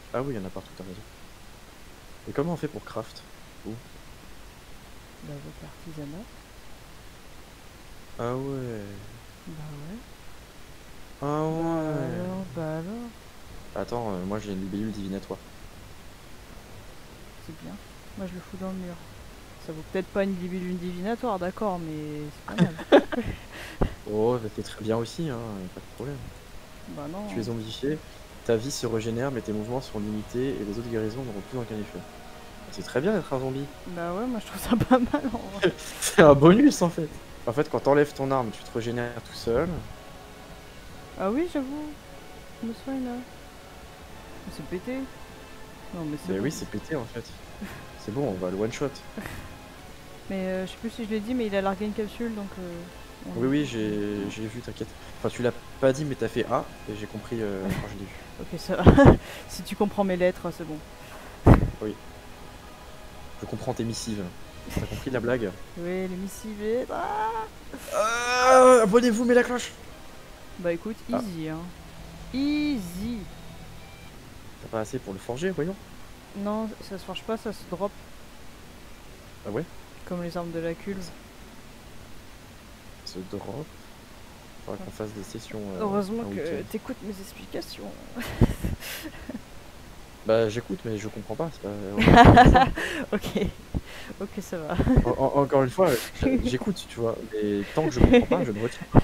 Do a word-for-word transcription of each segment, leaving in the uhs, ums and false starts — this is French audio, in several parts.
Ah oui, il y en a partout, t'as raison. Et comment on fait pour craft? Où? Bah avec l'artisanat. Ah ouais. Bah ouais. Ah Bah ouais. alors, bah alors. Attends, euh, moi j'ai une libellule divinatoire. C'est bien. Moi je le fous dans le mur. Ça vaut peut-être pas une libellule divinatoire, d'accord, mais c'est pas mal. Oh, bah, c'est très bien aussi, hein, pas de problème. Bah Tu es non. zombifié, ta vie se régénère, mais tes mouvements sont limités et les autres guérisons n'auront plus aucun effet. C'est très bien d'être un zombie. Bah ouais, moi je trouve ça pas mal en vrai. C'est un bonus en fait. En fait, quand t'enlèves ton arme, tu te régénères tout seul. Ah oui, j'avoue. Je me soigne là. C'est pété. Non mais c'est Mais bon. oui, c'est pété en fait. C'est bon, on va le one shot. Mais euh, je sais plus si je l'ai dit, mais il a largué une capsule donc. Euh, on Oui, est- oui, j'ai j'ai vu, t'inquiète. Enfin, tu l'as pas dit, mais t'as fait A et j'ai compris euh, quand je l'ai vu. Ok, ça va. Si tu comprends mes lettres, c'est bon. Oui. Je comprends tes missives. T'as compris la blague? Oui, les missives et... Ah Ah, abonnez-vous, mets la cloche. bah écoute, Ah, easy hein. Easy. t'as pas assez pour le forger, voyons. Non, ça se forge pas, ça se drop. Ah ouais? Comme les armes de la cuve. Ce drop. Faudra qu'on fasse des sessions euh, Heureusement un que week-end. t'écoutes mes explications. Bah j'écoute, mais je comprends pas. C'est pas... Ok, ok, ça va. En- en- encore une fois, j'écoute, tu vois. Mais tant que je comprends pas, je ne retiens pas.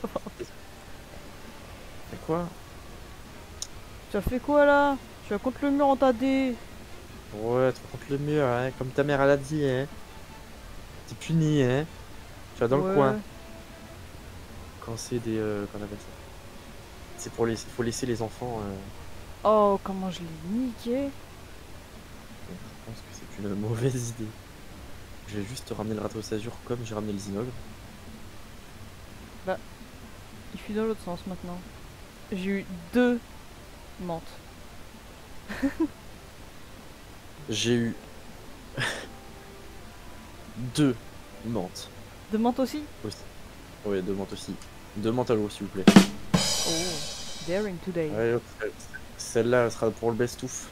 Mais quoi? Tu as fait quoi là? Tu as contre le mur en ta dé. Ouais, tu contre le mur, hein, comme ta mère elle a dit, hein. T'es puni, hein. Tu vas dans le coin. Ouais. Quand c'est des... Euh, qu'on appelle ça? C'est pour les... faut laisser les enfants... Euh... Oh, comment je l'ai niqué. Je pense que c'est une mauvaise idée. Je vais juste ramener le râteau Azur comme j'ai ramené le Zinogre. Bah, il fuit dans l'autre sens maintenant. J'ai eu deux menthes. J'ai eu... deux menthes. Deux menthes aussi? Aussi. Ouais, deux menthes aussi. Deux menthes à l'eau, s'il vous plaît. Oh, daring today. Ouais, celle-là, elle sera pour le best-ouf.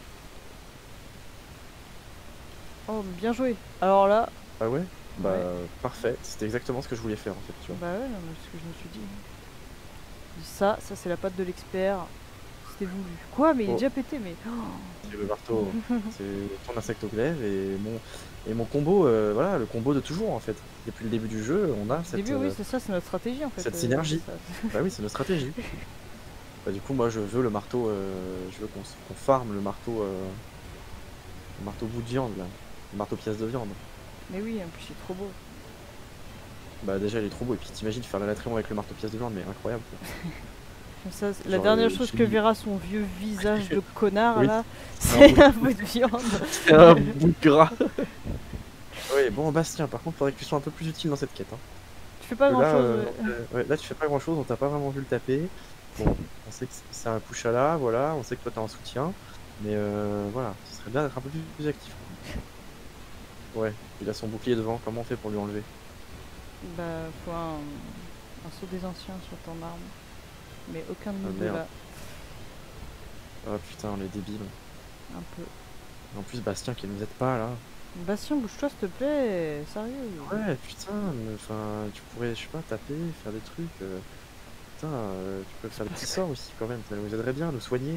Oh, bien joué. Alors là... Ah ouais? Bah, Ouais. parfait. C'était exactement ce que je voulais faire, en fait, tu vois. Bah ouais, non, mais c'est ce que je me suis dit. Ça, ça c'est la patte de l'expert. C'était voulu. Quoi? Mais il est Oh. déjà pété, mais... C'est le marteau. C'est ton insectoclave et mon, et mon combo, euh, voilà, le combo de toujours, en fait. Depuis le début du jeu, on a Au cette, début, oui, euh, c'est ça, c'est notre stratégie en fait. cette euh, synergie. ça. Bah oui, c'est notre stratégie. Bah, du coup, moi, je veux le marteau, euh, je veux qu'on qu'on farme le marteau, euh, le marteau bout de viande, là. Le marteau pièce de viande. Mais oui, en plus, c'est trop beau. Bah, déjà, il est trop beau. Et puis, t'imagines faire la latréon avec le marteau pièce de viande, mais incroyable, quoi. Ça, la Genre, dernière euh, chose j'ai que mis- verra son vieux visage de connard Oui, là, c'est c'est un un bout bout de viande. C'est un bout de gras. Oui, bon, Bastien, par contre, faudrait que tu sois un peu plus utile dans cette quête. Hein. Tu fais pas Que grand là, chose. euh, Ouais. euh, ouais, là, tu fais pas grand chose, on t'a pas vraiment vu le taper. Bon, on sait que c'est un Kushala, voilà, on sait que toi t'es en soutien. Mais euh, voilà, ce serait bien d'être un peu plus, plus actif. Ouais, il a son bouclier devant, comment on fait pour lui enlever? Bah, faut un, un saut des anciens sur ton arme. Mais aucun de nous Ah, deux merde. là. Oh putain, on est débiles. Un peu. Et en plus, Bastien qui nous aide pas là. Bastien, bouge-toi s'il te plaît. Sérieux. Ouais, putain, mais, enfin, tu pourrais, je sais pas, taper, faire des trucs. euh, Putain, euh, tu peux faire des petits sorts aussi quand même, ça nous aiderait bien, nous soigner.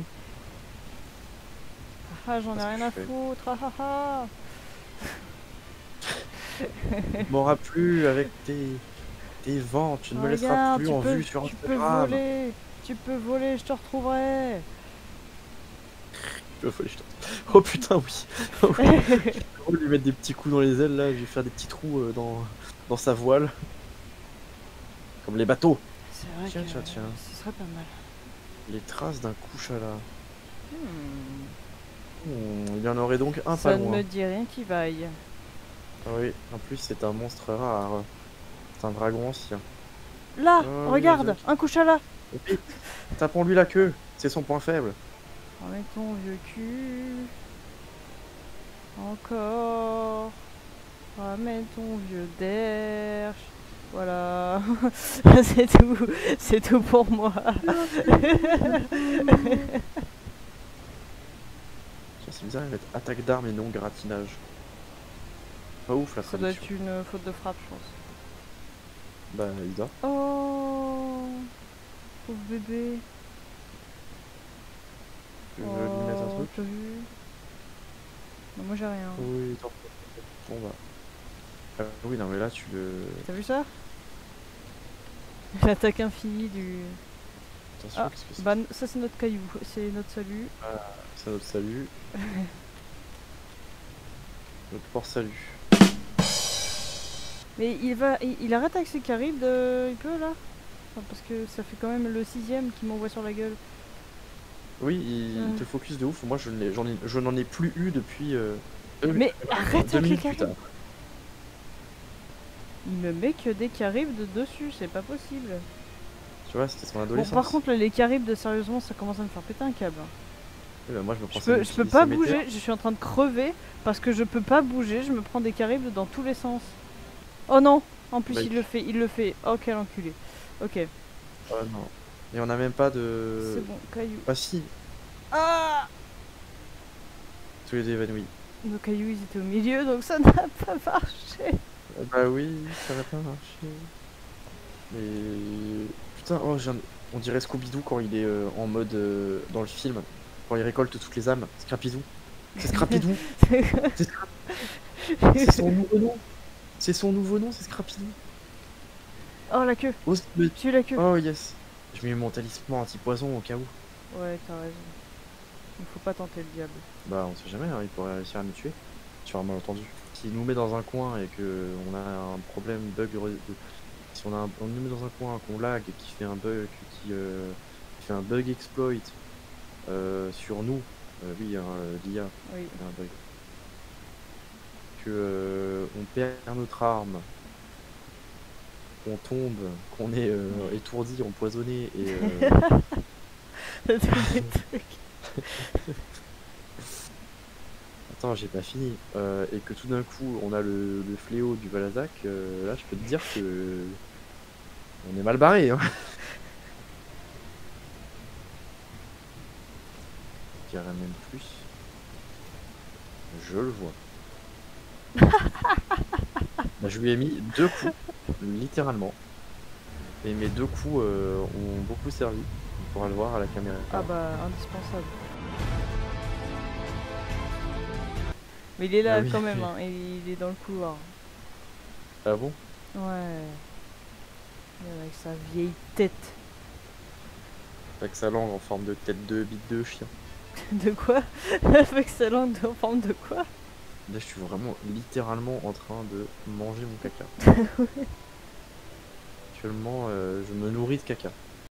Ah, j'en ai Qu'est-ce que rien je à fais? foutre. Ah, ah, ah. Tu m'auras plus avec tes, tes vents, tu ne me laisseras Regarde, plus tu en peux, vue sur tu peux Instagram. voler. Tu peux voler, je te retrouverai. Tu vas voler, je t'en- Oh putain, oui. Oh, oui. Je vais lui mettre des petits coups dans les ailes là, je vais faire des petits trous euh, dans, dans sa voile. Comme les bateaux. C'est vrai Tiens, que tiens, tiens. ce serait pas mal. Les traces d'un Kushala. Hmm. Hmm, il y en aurait donc un Ça pas ne loin. me dit rien qui vaille. Ah oui, en plus c'est un monstre rare. C'est un dragon ancien. Là, Oh, regarde, oui, un Kushala. et puis, tapons-lui la queue, c'est son point faible. Remets ton vieux cul. Encore. Ramène ton vieux derche. Voilà. C'est tout. C'est tout pour moi. Tiens, c'est bizarre, il va être attaque d'armes et non gratinage. Pas ouf la Ça doit traduction. être une faute de frappe, je pense. Bah, Ida. Oh, pauvre bébé. Tu veux lui mettre un Oh, truc? t'as vu? Non, moi j'ai rien. Oui, attends. Bon bah. Ah oui, non mais là tu le... T'as vu ça? L'attaque infinie du... Attention, Ah, qu'est-ce que c'est? bah ça c'est notre caillou, c'est notre salut. Ah, c'est notre salut. Notre port salut. Mais il va, il, il arrête avec ses caribes de... Il peut là? Enfin, parce que ça fait quand même le sixième qui m'envoie sur la gueule. Oui, il, Euh. il te focus de ouf. Moi, je n'ai- j'en ai, je n'en ai plus eu depuis... Euh, deux, Mais arrête deux avec les minutes plus caribes! tard. Il me met que des caribes de dessus, c'est pas possible. Tu vois, c'était son Bon, adolescence. par contre, là, les caribes, de sérieusement, ça commence à me faire péter un câble. Oui, bah, moi, je me prends Je ça peux, du je peux petit pas Cémétaire. bouger, je suis en train de crever parce que je peux pas bouger, je me prends des caribes dans tous les sens. Oh non! En plus, Bah, il le fait, il le fait. Oh, quel enculé. Ok, Oh non. Et on a même pas de... c'est bon, caillou. Ah si, Ah! tous les deux évanouis. Nos cailloux, ils étaient au milieu, donc ça n'a pas marché. Euh, Bah oui, ça va pas marcher. Mais... Putain, oh, j'ai un- on dirait Scooby-Doo quand il est euh, en mode... euh, dans le film. Quand il récolte toutes les âmes. Scrappy-Doo. C'est Scrappy-Doo. C'est Scra- c'est son nouveau nom. C'est son nouveau nom, c'est Scrappy-Doo. Oh, la queue. Oh, mais- J'ai eu la queue. oh yes. Je mets mon talisman anti-poison au cas où. Ouais, t'as raison. Il faut pas tenter le diable. Bah on sait jamais, hein, il pourrait réussir à nous tuer. Sur un malentendu. S'il nous met dans un coin et que on a un problème bug... re- de- Si on, a un- on nous met dans un coin, qu'on lag, qui fait un bug, qui, euh, qui fait un bug exploit euh, sur nous, euh, oui, hein, euh, l'I A, Oui. il y a un bug. Que euh, on perd notre arme, qu'on tombe, qu'on est euh, étourdi, empoisonné et euh, Tous les trucs. attends, j'ai pas fini. Euh, et que tout d'un coup on a le, le fléau du Valazak, euh, là je peux te dire que on est mal barré. Hein. Je dirais même plus. Je le vois. Bah, je lui ai mis deux coups, littéralement. Et mes deux coups euh, ont beaucoup servi. On pourra le voir à la caméra. Ah bah, indispensable. Mais il est là Ah oui. quand même, hein, et il est dans le couloir. Ah bon? Ouais. Et avec sa vieille tête. Avec sa langue en forme de tête de bite de chien. De quoi? Avec sa langue en forme de quoi? Là, je suis vraiment littéralement en train de manger mon caca. Actuellement, euh, je me nourris de caca.